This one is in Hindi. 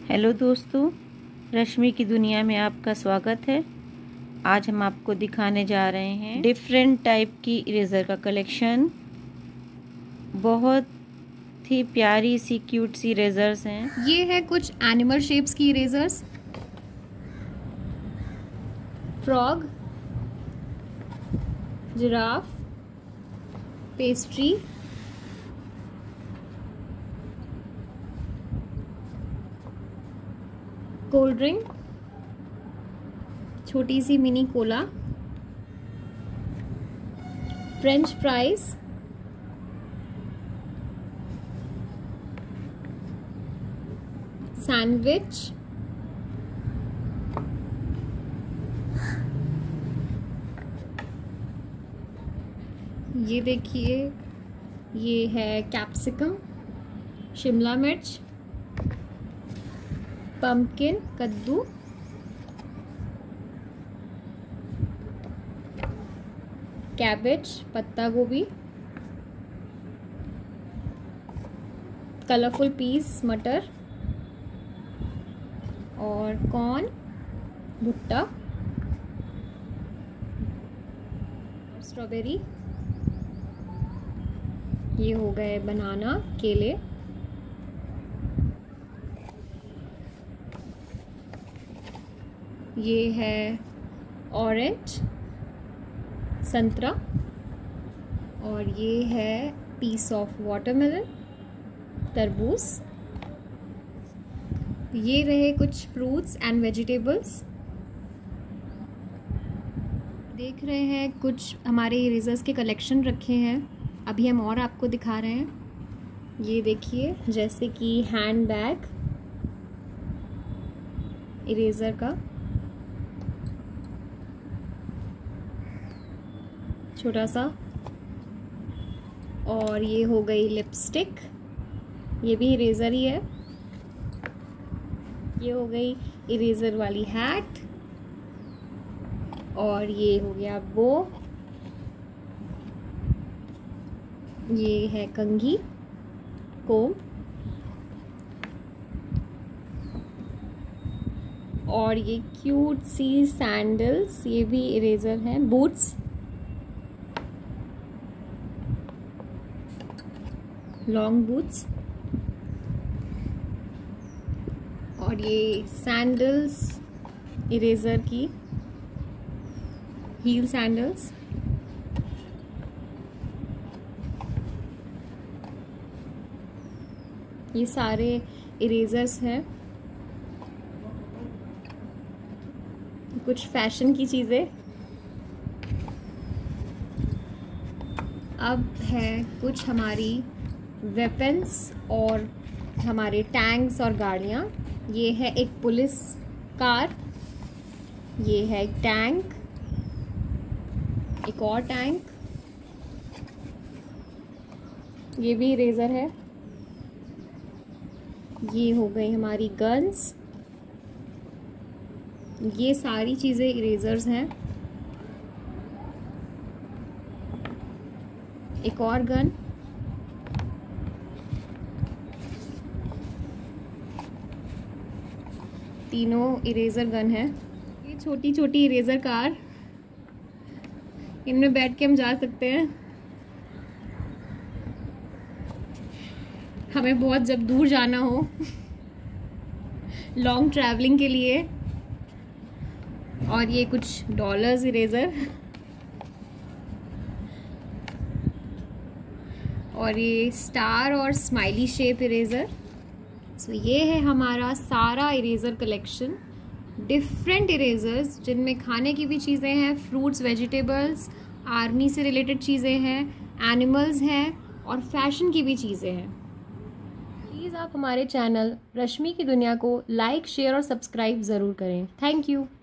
हेलो दोस्तों, रश्मि की दुनिया में आपका स्वागत है। आज हम आपको दिखाने जा रहे हैं डिफरेंट टाइप की इरेज़र का कलेक्शन। बहुत ही प्यारी सी क्यूट सी इरेज़र्स हैं। ये है कुछ एनिमल शेप्स की erasers. Frog, giraffe, pastry, cold drink, छोटी सी mini cola, French fries, sandwich, ये देखिए, ये है कैप्सिकम, शिमला मिर्च, पंपकिन, कद्दू, कैबेज, पत्ता गोभी, कलरफुल पीस, मटर और कॉर्न, भुट्टा, स्ट्रॉबेरी, ये हो गए बनाना, केले, ये है ऑरेंज, संतरा, और ये है पीस ऑफ वाटरमेलन, तरबूज। ये रहे कुछ फ्रूट्स एंड वेजिटेबल्स। देख रहे हैं कुछ हमारे इरेजर्स के कलेक्शन रखे हैं। अभी हम और आपको दिखा रहे हैं। ये देखिए, जैसे कि हैंड बैग इरेजर का छोटा सा, और ये हो गई लिपस्टिक, ये भी इरेजर ही है। ये हो गई इरेजर वाली हैट, और ये हो गया बो, ये है कंघी, कोम, और ये क्यूट सी सैंडल्स, ये भी इरेजर हैं, बूट्स, लॉन्ग बूट्स, और ये सैंडल्स इरेजर की हील सैंडल्स। ये सारे इरेजर्स हैं। कुछ फैशन की चीज़ें। अब है कुछ हमारी वेपन्स और हमारे टैंक्स और गाड़ियाँ। ये है एक पुलिस कार, ये है एक टैंक, एक और टैंक, ये भी इरेजर है। ये हो गई हमारी गन्स। ये सारी चीज़ें इरेजर्स हैं। एक और गन, तीनों इरेजर गन है। ये छोटी छोटी इरेजर कार, इनमें बैठ के हम जा सकते हैं। हमें बहुत जब दूर जाना हो, लॉन्ग ट्रैवलिंग के लिए। और ये कुछ डॉलर्स इरेजर, और ये स्टार और स्माइली शेप इरेजर। सो ये है हमारा सारा इरेजर कलेक्शन। डिफरेंट इरेजर्स जिनमें खाने की भी चीज़ें हैं, फ्रूट्स, वेजिटेबल्स, आर्मी से रिलेटेड चीज़ें हैं, एनिमल्स हैं, और फैशन की भी चीज़ें हैं। प्लीज़ आप हमारे चैनल रश्मि की दुनिया को लाइक, शेयर और सब्सक्राइब ज़रूर करें। Thank you.